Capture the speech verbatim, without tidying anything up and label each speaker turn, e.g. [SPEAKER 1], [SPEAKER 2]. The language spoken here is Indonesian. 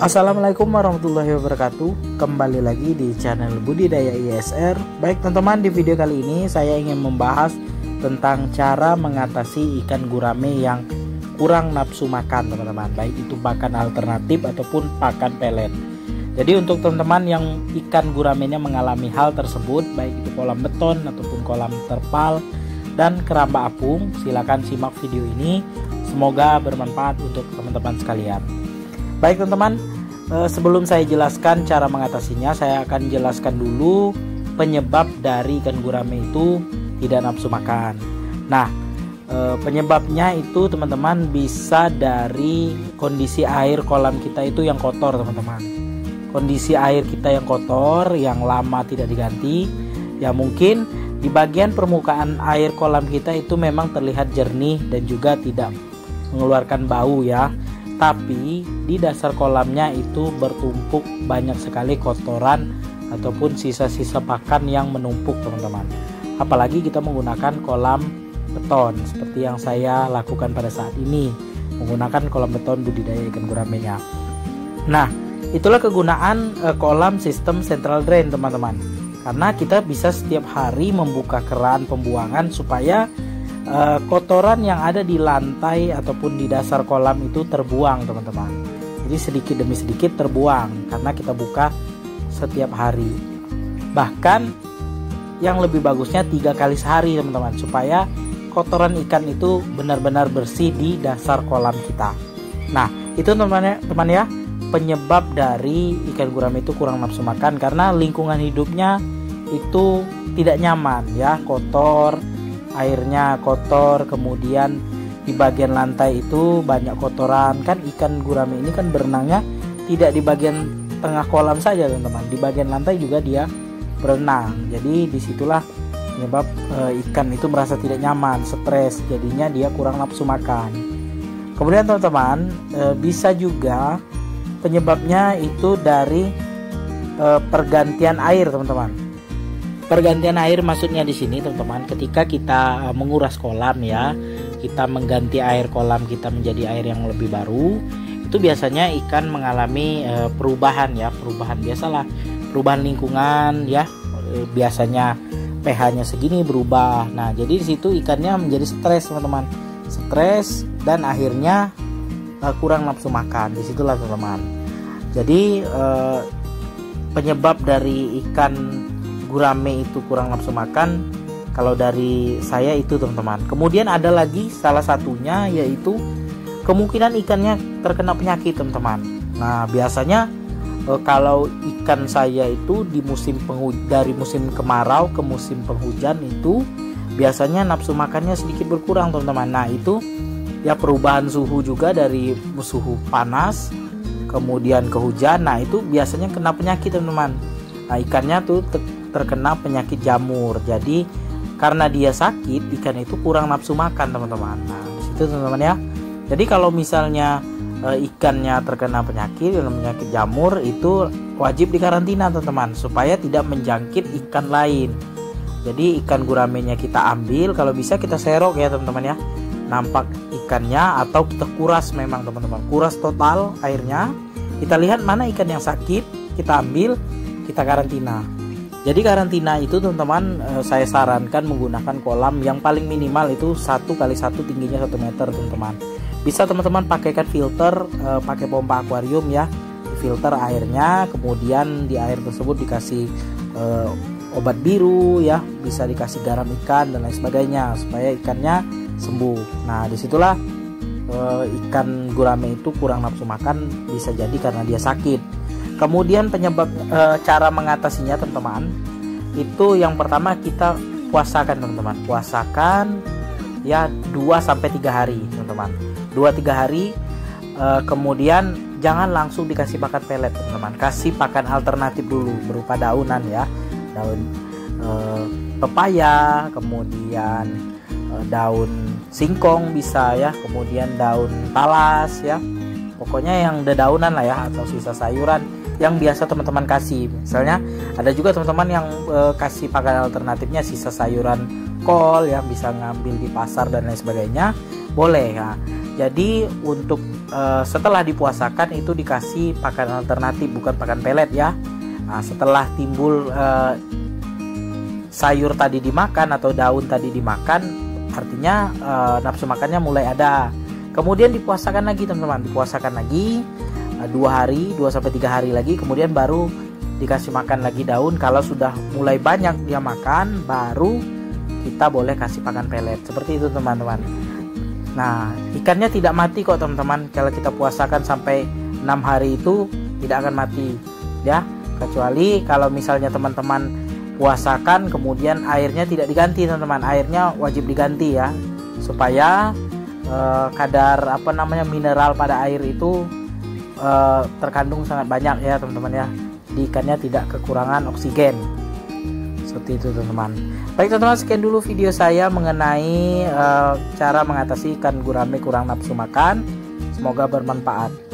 [SPEAKER 1] Assalamualaikum warahmatullahi wabarakatuh. Kembali lagi di channel Budidaya I S R. Baik teman-teman, di video kali ini saya ingin membahas tentang cara mengatasi ikan gurame yang kurang nafsu makan teman-teman, baik itu pakan alternatif ataupun pakan pelet. Jadi untuk teman-teman yang ikan guramenya mengalami hal tersebut, baik itu kolam beton ataupun kolam terpal dan keramba apung, silakan simak video ini. Semoga bermanfaat untuk teman-teman sekalian. Baik teman-teman, sebelum saya jelaskan cara mengatasinya, saya akan jelaskan dulu penyebab dari ikan gurame itu tidak nafsu makan. Nah, penyebabnya itu teman-teman bisa dari kondisi air kolam kita itu yang kotor teman-teman. Kondisi air kita yang kotor, yang lama tidak diganti, ya mungkin di bagian permukaan air kolam kita itu memang terlihat jernih dan juga tidak mengeluarkan bau ya. Tapi di dasar kolamnya itu bertumpuk banyak sekali kotoran ataupun sisa-sisa pakan yang menumpuk teman-teman. Apalagi kita menggunakan kolam beton seperti yang saya lakukan pada saat ini, menggunakan kolam beton budidaya ikan guramenya. Nah, itulah kegunaan eh, kolam sistem central drain teman-teman. Karena kita bisa setiap hari membuka keran pembuangan supaya Uh, kotoran yang ada di lantai ataupun di dasar kolam itu terbuang teman-teman. Jadi sedikit demi sedikit terbuang karena kita buka setiap hari. Bahkan yang lebih bagusnya tiga kali sehari teman-teman, supaya kotoran ikan itu benar-benar bersih di dasar kolam kita. Nah itu teman-teman ya, teman ya, penyebab dari ikan gurame itu kurang nafsu makan karena lingkungan hidupnya itu tidak nyaman ya, kotor, airnya kotor, kemudian di bagian lantai itu banyak kotoran. Kan ikan gurame ini kan berenangnya tidak di bagian tengah kolam saja teman-teman, di bagian lantai juga dia berenang. Jadi disitulah penyebab e, ikan itu merasa tidak nyaman, stres, jadinya dia kurang nafsu makan. Kemudian teman-teman, e, bisa juga penyebabnya itu dari e, pergantian air teman-teman. Pergantian air maksudnya di sini teman-teman, ketika kita menguras kolam ya, kita mengganti air kolam kita menjadi air yang lebih baru, itu biasanya ikan mengalami e, perubahan ya, perubahan biasalah, perubahan lingkungan ya, e, biasanya pH-nya segini berubah. Nah, jadi di situ ikannya menjadi stres teman-teman, stres dan akhirnya e, kurang nafsu makan. Disitulah teman-teman. Jadi e, penyebab dari ikan gurame itu kurang nafsu makan kalau dari saya itu teman-teman. Kemudian ada lagi salah satunya yaitu kemungkinan ikannya terkena penyakit teman-teman. Nah biasanya e, kalau ikan saya itu di musim penghujan, dari musim kemarau ke musim penghujan itu biasanya nafsu makannya sedikit berkurang teman-teman. Nah itu ya perubahan suhu juga, dari suhu panas kemudian ke hujan. Nah itu biasanya kena penyakit teman-teman. Nah ikannya tuh terkena penyakit jamur. Jadi karena dia sakit, ikan itu kurang nafsu makan teman-teman. Nah disitu teman-teman ya. Jadi kalau misalnya e, ikannya terkena penyakit, penyakit jamur, itu wajib dikarantina teman-teman supaya tidak menjangkit ikan lain. Jadi ikan guramenya kita ambil, kalau bisa kita serok ya teman-teman ya, nampak ikannya, atau kita kuras memang teman-teman, kuras total airnya. Kita lihat mana ikan yang sakit, kita ambil, kita karantina. Jadi karantina itu teman-teman, eh, saya sarankan menggunakan kolam yang paling minimal itu satu kali satu, tingginya satu meter teman-teman. Bisa teman-teman pakaikan filter, eh, pakai pompa akuarium ya, filter airnya, kemudian di air tersebut dikasih eh, obat biru ya, bisa dikasih garam ikan dan lain sebagainya supaya ikannya sembuh. Nah disitulah eh, ikan gurame itu kurang nafsu makan, bisa jadi karena dia sakit. Kemudian penyebab e, cara mengatasinya teman-teman, itu yang pertama kita puasakan teman-teman. Puasakan ya dua sampai tiga hari teman-teman. dua tiga hari, e, kemudian jangan langsung dikasih pakan pelet teman-teman. Kasih pakan alternatif dulu berupa daunan ya. Daun e, pepaya, kemudian e, daun singkong bisa ya, kemudian daun talas ya. Pokoknya yang dedaunan lah ya, atau sisa sayuran yang biasa teman-teman kasih. Misalnya ada juga teman-teman yang e, kasih pakan alternatifnya sisa sayuran kol yang bisa ngambil di pasar dan lain sebagainya, boleh ya. Jadi untuk uh, setelah dipuasakan itu dikasih pakan alternatif, bukan pakan pelet ya. Nah, setelah timbul uh, sayur tadi dimakan atau daun tadi dimakan, artinya uh, nafsu makannya mulai ada. Kemudian dipuasakan lagi teman-teman, dipuasakan lagi uh, dua hari, dua sampai tiga hari lagi, kemudian baru dikasih makan lagi daun. Kalau sudah mulai banyak dia makan, baru kita boleh kasih pakan pelet. Seperti itu teman-teman. Nah, ikannya tidak mati kok teman-teman. Kalau kita puasakan sampai enam hari itu tidak akan mati ya. Kecuali kalau misalnya teman-teman puasakan kemudian airnya tidak diganti teman-teman. Airnya wajib diganti ya, supaya eh, kadar apa namanya mineral pada air itu eh, terkandung sangat banyak ya teman-teman ya. Di ikannya tidak kekurangan oksigen. Seperti itu teman-teman. Baik teman-teman, sekian dulu video saya mengenai uh, cara mengatasi ikan gurame kurang nafsu makan. Semoga bermanfaat.